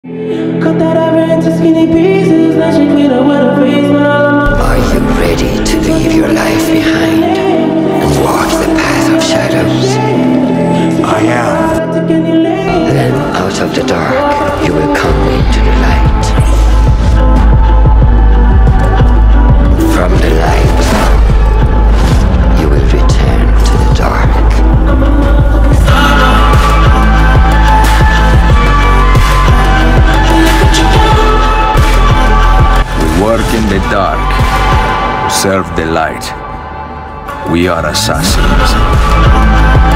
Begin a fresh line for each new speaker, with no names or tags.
Cut that ever into skinny pieces, let you clean up with a face.
Are you ready to leave your life behind and walk the path of shadows?
I am.
Then out of the dark you will come into the light. From the light you will return to the dark.
Work in the dark, serve the light. We are assassins.